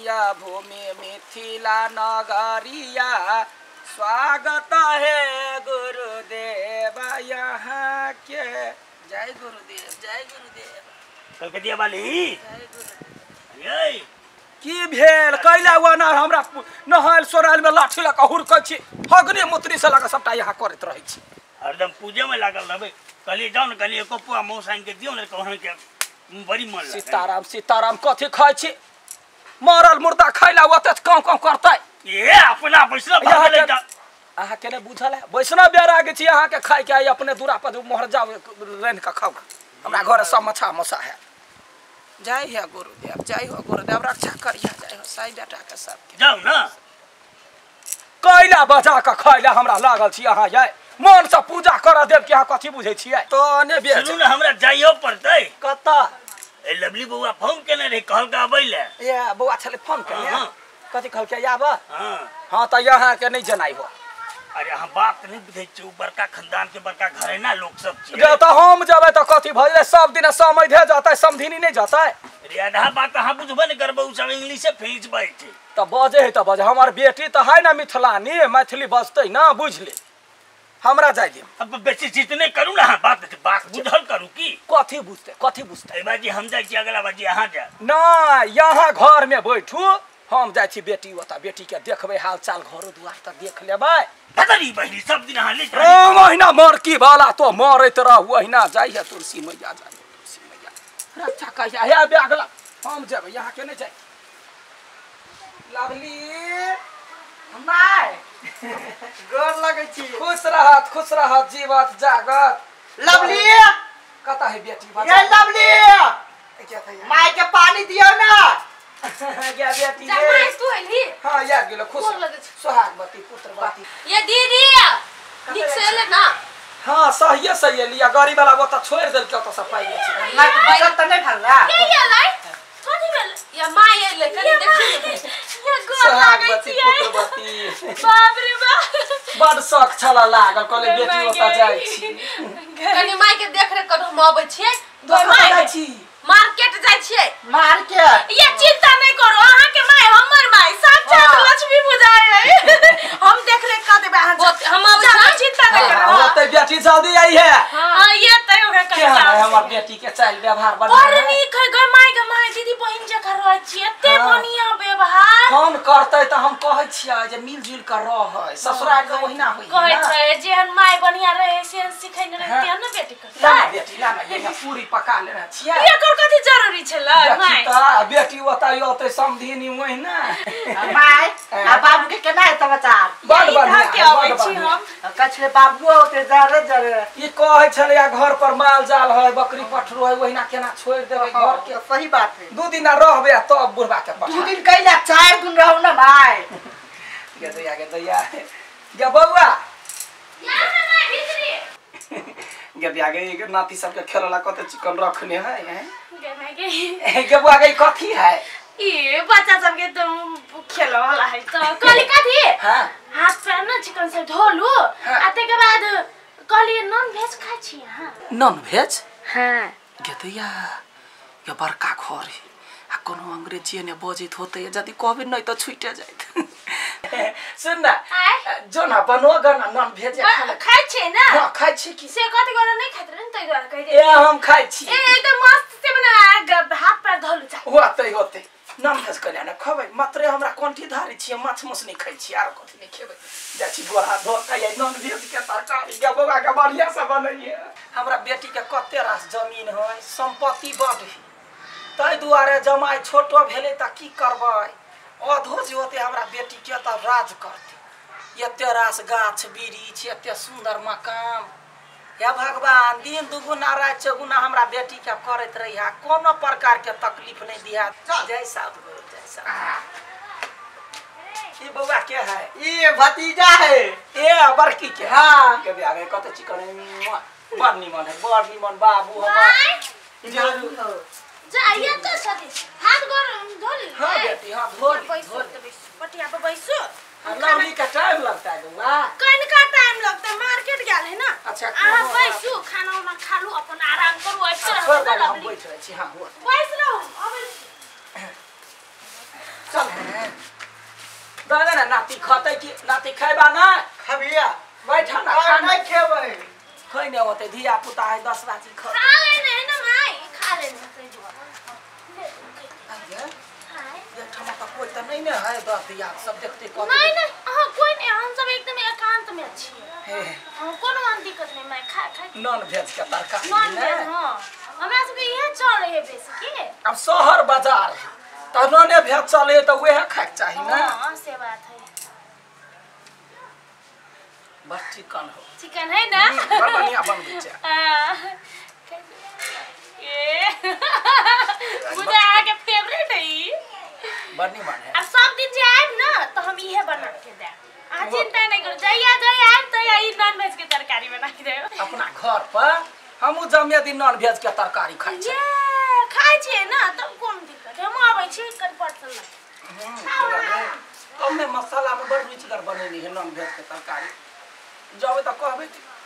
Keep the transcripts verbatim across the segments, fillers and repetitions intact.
भूमि मिथिला नगरिया स्वागत है गुरुदेव यहाँ के। जय गुरुदेव जय गुरुदेव। कलकतिया वाली जय गुरुदेव। की भेल कैला हुआ ना हमरा नहायल सोरायल में लाठी लगा हुरकै छी हगने मुत्री से लगा सबटा यहाँ करत रहै छी। हरदम पूजे में लागल रहबे। कहली जाओ न कहली एको पुआ मौसाइन के दियो न कहन के बड़ी मन लगे। सीताराम सीताराम कथि खाइ छी मरल मुर्दा खैला हुआ त काम काम करतै। ए अपना वैष्णव भागले जा अहाँ के ने बुझल है वैष्णव बेरा के छी अहाँ के खाइ के अपने दूरा पर मोहर जाओ रेन के खाओ। हमरा घर सब मछा मसा है। जय हो गुरुदेव जय हो गुरुदेव रक्षा करिया जय हो साई बेटा के सब जाओ ना कैला बजा के खैला हमरा लागल छी अहाँ जाय मन से पूजा कर देव के अहाँ कथि बुझै छियै तो ने बेच सुनु न हमरा जाइयो पड़तै। कत्ता ए लवली बउआ फोन केने रे कहल का आबैले। ए बउआ छले फोन केने कथि कहल के आब। हां हां त यहाँ के नहीं जनाई हो। अरे हम बात नहीं बुझै छी बड़का खानदान के बड़का घर है ना लोग सब छी। जे त हम जबै त कथि भइले सब दिन समय धे जतै समधिनी नहीं जतै। रे आधा बात अहाँ बुझबे नहीं करबौ उ सब इंग्लिश से फेंच बैठे त बजे है त बजे हमर बेटी त है ना मिथिलानी मैथिली बजतै ना बुझले हमरा जाय दे। अब बेसी चीज नहीं करू ना बात बात बुझल करू की कथि बुझते कथि बुझते। ए बाजी हम जाय छी अगला बाजी अहाँ जा ना यहाँ घर में बैठू हम जाय छी बेटी ओता बेटी के देखबे हाल चाल घरो दुआर त देख लेबै। पतरी बहिनी सब दिन अहाँ ले जा ओ महीना मर की वाला तो मरैत रह वहीना जाय है तुलसी मैया जाय तुलसी मैया रक्षा कहिया हे बेगला हम जेबै यहाँ के नहीं जाय। लवली माय गोर लगै छी। खुश रहत खुश रहत जीवत जागत। लवली कता है बेटी ये लवली क्या था माय के पानी दियो ना। क्या बेटी जमाई तू हली हां याद गेलो खुश सुहागवती पुत्रवती। ये दीदी ठीक से ले ना। हां सही सही लिया गाड़ी वाला वो त छोड़ देल के त सब पाई छै ना तो त नहीं भरला ये ये लाई कथि भेल या माय ले कनी देखी ये गोर लागै छी पुत्रवती। बाप रे बाप बड़ शौक छला लागल कहले बेटी ओता जाय छी कनी माय के देख रे करू हम आबै छियै दो जाय छी मार्केट जाय छियै मार्केट। ये चिंता नहीं करो अहाँ के माय हमर माय साक्षात लक्ष्मी बुझाय है हम देख रे का देबे अहाँ हम आबै छी चिंता नहीं करो। ओते बेटी जल्दी आई है। हां ये तय ओकरा क्या है हमर बेटी के चाल व्यवहार बढ़िया बड़ नीक है ग माय ग माय दीदी बहिन जका रहै छी एते बढ़िया व्यवहार। फोन करतै त हम कहै छियै जे मिलजुल कर रहै ससुराल के ओहिना होई कहै छै जेहन माय बढ़िया रहे से सिखैने रहते है ना बेटी के ना बेटी ना ये पूरी पका लेना छियै ये कर कथि जरूरी छै ल माय त बेटी ओता योते समधिनी ओहिना माय आ बाबू के केना है समाचार। बड़ बढ़िया के आबै छी हम कछले बाबू ओते जरे जरे ई कहै छले घर पर माल जाल है बकरी पठरो है ओहिना केना छोड़ देबै घर के। सही बात है दू दिन रहबे तब बुढ़बा के पठा दू दिन कैला चार दिन रहू ना माय। गे दैया गे दैया गे बौआ या ना माय भीतरी गे दैया गे नाती सब के खेलला कते चिकन रखने है हैं गे माय गे गे बुआ गे कथी है ई बच्चा सब के तो खेल वाला है तो कली कथि हां हाथ पैर ना चिकन से धोलू आ ते के बाद कली नॉन वेज खाइ छी हां नॉन वेज हां गे दैया गे बड़का घर है आ कोनो अंग्रेजी ने बजित होते यदि कहबे नहीं तो छुटे जाइत। सुन ना जो ना बनो गना नॉन वेज खा खाइ छी ना हां खाइ छी की से कथि गर्न नहीं खाइत रह तै द्वारा कहि दे ए हम खाइ छी ए एकदम मस्त से बना हाथ पैर धोलू जा होते होते नॉन वेज कल्या ना खबै मात्र हमरा कोंठी धारी छी माछ मछ नहीं खाइ छी आर कथि नहीं खेबै जा छी गोहा धो के नॉन वेज के तरकारी के बाबा के बढ़िया से बनैए। हमरा बेटी के कते रास जमीन है संपत्ति बड़ है तै दुआरे जमाई छोटो भेले त की करबै अधो जे होते हमरा बेटी के त राज करते एते रास गाछ वृक्ष एते सुंदर मकान हे भगवान दिन दुगुना रात चौगुना हमरा बेटी के करत रहिया कोनो प्रकार के तकलीफ नहीं दिया। जय साधु गुरु जय साधु। ई बउआ के है ये भतीजा है ए बड़की के हां के भी आगे कते चिकन बड़ निमन है बड़ निमन बाबू हमर जरूर जाइए तो सदी हाथ गोर धोली हां बेटी हां धोल धोल पटिया पे बैसो लवली का टाइम लगता है बउआ कौन का टाइम लगता है मार्केट गेल है ना। अच्छा आ बैसो खाना वाला खा लो अपन आराम करो ऐसे छोड़ दे हम बैठ रहे छी हां हो बैस रहो अब चल दादा ना नाती खतै कि नाती खैबा ना खबिया बैठ ना और खाना नहीं खेबै खै ने होते धिया पुता है दस बाजी खा खा लेने है ना माई खा लेने से जो आगे ये टमाटर कोई तो नहीं ना है दस दिया सब देखते को नहीं नहीं हां कोई नहीं हम सब एकदम एकांत में अच्छी हे है हां कोनो दिक्कत नहीं मैं खा खा नॉन वेज का तरकारी नॉन वेज हां हमरा सब के यह चल रही है बेसी के अब शहर बाजार तो नॉन वेज चले तो वह खाए चाहिए ना हां से बात है बस चिकन हो चिकन है ना बड़ बढ़िया बन गई ये मुझे आके फेवरेट है ये बढ़नी बन है अब सब दिन जे आए ना तो हम इहे बना के दे आ चिंता नहीं करो जइया जइया आए तो यही नॉन वेज के तरकारी बना के दे अपना घर पर हम जमे दिन नॉन वेज के तरकारी खाइ छी ये खाइ छी ना तब कोन दिक्कत हम आबै छी कर पड़तल कम में मसाला में बड़ रुचिकर बनेनी है नॉन वेज के तरकारी जावे तो कहबे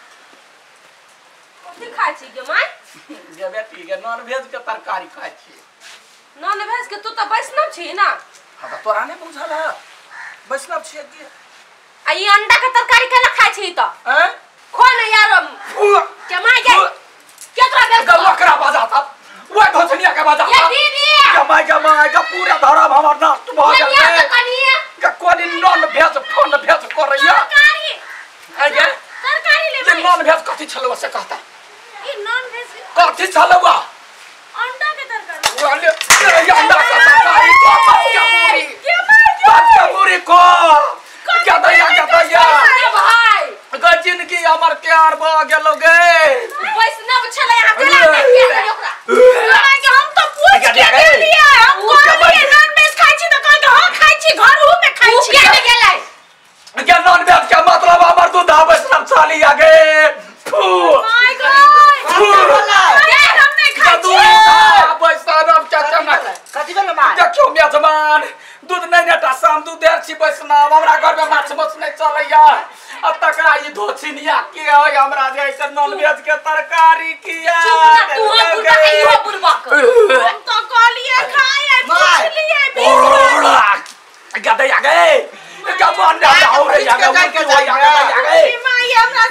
कथि खाइ छी गे माय जे बेटी के नॉन वेज के तरकारी खाइ छी नॉन वेज के तू तो वैष्णव छी ना हां तो तोरा नहीं बुझल है वैष्णव छी कि आ ये अंडा के तरकारी केना खाइ छी त हैं खो न यार के माय गे केकरा दे गलकरा बजाता वो धोचनिया के बजाता ये दीदी जमाई जमाई का पूरा धरम हमर नष्ट भ ये गेल तो कनिए का कोनी नॉन वेज फोन वेज करैया तरकारी अरे तरकारी ले ये नॉन वेज कथि छलवा से कहता ये नॉन वेज कथि छलवा अंडा के तरकारी वाले ये अंडा का तरकारी को बच्चा मुरी के माय बच्चा मुरी को क्या दैया क्या दैया अरे भाई ग जिंदगी हमर प्यार भ गेलो गे वैष्णव छले यहां केला के करी ओकरा माय के हम तो पूछ के दे दिया हम कहलिए नॉन वेज खाइ छी त कहल के हां खाइ छी घर में खाइ छी के गेलै क्या नॉन वेज का मतलब हमर दूध आबे सब चाली आगे फू माय गॉड फू यार हम नहीं खाइ छी आबे सब चाचा ना कथि भेल माय देखियो मेजमान दूध नहीं नेटा शाम दूध देर छी वैष्णव हमरा घर में माछ मछ नहीं चलैया अब तकरा ई धोछिनिया के है हमरा जे ऐसे नॉन वेज के तरकारी किया तू हम बुढ़ा इहो बुढ़बक हम तो कहलिए खाए पूछ लिए ओड़ा क्या दे आगे क्या बन रहा है और आगे उनके जाए आगे माय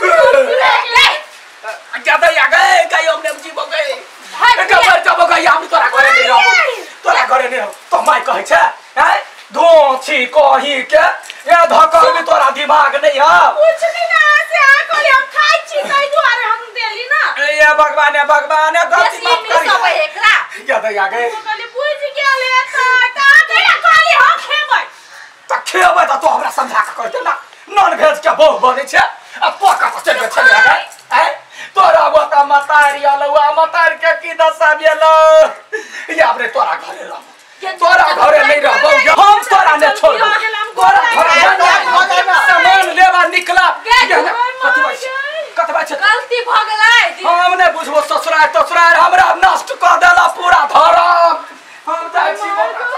हमरा क्या दे आगे कहीं हमने जीव गए क्या बार जब गई हम तोरा घरे नहीं रहो तोरा घरे नहीं रहो तो माय कहै छै हैं धोछी कही के ये धकल भी तोरा दिमाग नहीं है कुछ नहीं ना से आ कहलिए हम खाइ छी तै दुआरे हम देली ना ये भगवान है भगवान है गलती माफ सब करी एकरा क्या दे आगे कहलिए बुझ गेल त ता केना कहलिए हम खेबै त खेबै त तो हमरा समझा के कहते ना नॉन वेज के बहु बने छै आ तो का त चल चल आगे हैं तोरा बता मतारी अलवा मतार के की दशा भेलो या अपने तोरा घरे रह तोरा घरे नहीं रहबो हम तोरा ने छोड़ तोरा घरे सामान लेवा निकला कतबा कतबा छै गलती भ गेलै हम ने बुझबो ससुराल तसुराल हमरा नष्ट क देला पूरा धरम हम जाइ छी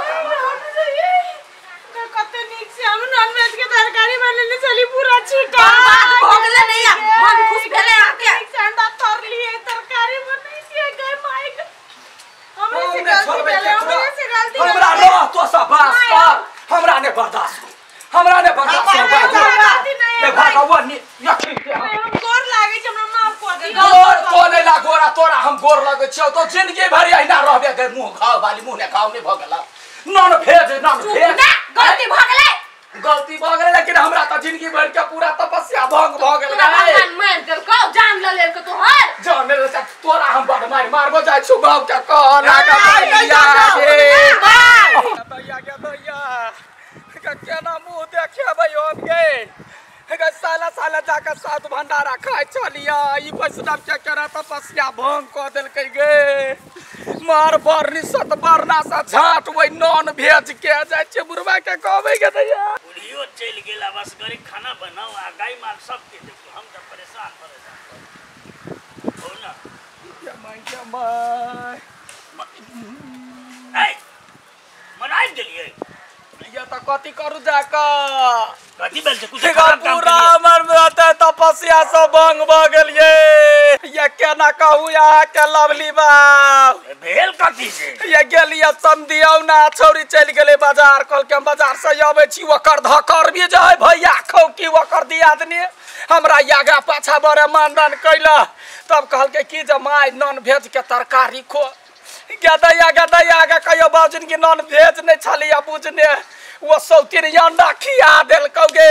कते नीक से हम नॉन वेज के तरकारी बनेले चली पूरा छीटा बात भ गेलै नहीं मन खुश भेले आके संडा तर लिए तरकारी बनै छिए गए माय हमरे से गलती भेले हमरे से गलती हमरा रह तो सब बास कर हमरा ने बर्दाश्त हमरा ने बर्दाश्त ए भगवान ने यकी हम गोर लागे छ हमरा माफ कर दे गोर कोने ला गोरा तोरा हम गोर लगे छ तो जिंदगी भर एहिना रहबे गए मुंह घाव वाली मुंह ने घाव नहीं भ गेला नॉन भेज नॉन भेज गलती भ गेलै गलती भ गेलै लेकिन हमरा त जिंदगी भर के पूरा तपस्या भंग भ गेल भगवान मान देल को जान ल लेल के तोहर जान ले तोरा हम बड़ मार मारबो जाय छु गांव के कहना का भैया गे भैया के भैया का केना मुंह देखेबै हम गे गे साला साला जाके सात भंडारा खाय चलिया ई वैष्णव के केना तपस्या भंग क देलकै गे मार बरनी सत बरना सा झाट ओइ नॉन भेज के जाय छै बुढ़वा के कहबै गे दैया बुढ़ियो चल गेला बस घरे खाना बनाओ आ गाय माल सब के देखो हम त परेशान परेशान हो ना जमाई जमाई ए मनाई गेलिए ये त त कति करू जाक कति बेल से कुछ खराब काम पूरा करिए मन में रहते तपस्या सब भंग भ गेलिए ये केना कहू यहाँ के लवली बाब भेल कथी से ये गेलिए समदियौ ना छौरी चल गेले बाजार कल के बाजार से आबै छी ओकर धकर भी जाय भैया खौ की ओकर दियादनी हमरा आगा पाछा बड़े मानदान कैला तब कहल के की जे माय नॉन वेज के तरकारी खो गदैया गदैया के कहियो बाबूजी की नॉन वेज नहीं छलिया बुझने वो सौतीन अंडा खिया देल कौगे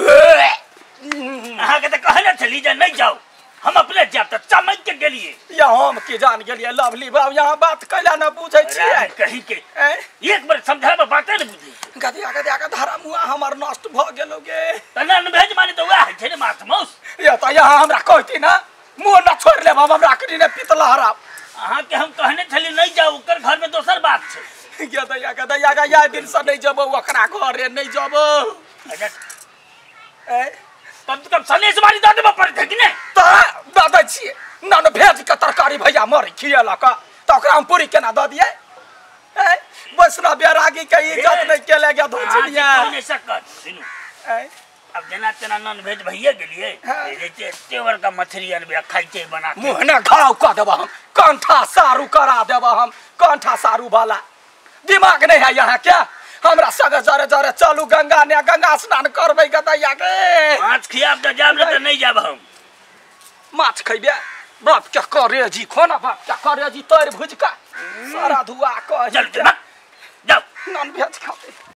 अहाँ के त कहले छली जे नहीं जाओ हम अपने जाब त चमक के गेलिए या हम की जान गेलिए लवली बाब यहाँ बात कैला न बुझै छियै कहीं के ए? एक बार समझाबे बाते न बुझी गदिया गदिया के धारा मुआ हमर नष्ट भ गेलोगे त नन भेज माने त वह छै ने माछ मौस ये त यहाँ हमरा कहती ना मुंह न छोड़ ले हम हमरा कनी ने पितला हराब अहाँ के हम कहने छली नहीं जाओ ओकर घर में दोसर बात छै गदिया गदिया के या दिन से नहीं जबो ओकरा घरे नहीं जबो अच्छा ए तब तक सनेस मारी द देबे पड़ते कि नहीं त दादा छिए नन भेज के तरकारी भैया मर खियला का त ओकरा हम पूरी केना द दिए ए वैष्णव बैरागी के इज्जत नहीं केले गे धोचनिया कहने सकत सुनु ए अब जना तना नॉन वेज भइए गेलिए हाँ। जे तेवर का मछली अनबे खाइते बना के मुँह न घाव कर देबा हम कंठा सारू करा देबा हम कंठा सारू वाला दिमाग नहीं है यहाँ क्या हमरा सगे जरे जरे चलू गंगा ने गंगा स्नान करबै गदैया के माछ खियाब त जाब न त नहीं जाब हम माछ खैबे बाप क्या करे जी खोना बाप क्या करे जी तोर भुज का सारा धुआ कह चल चल जाओ नॉन वेज खाते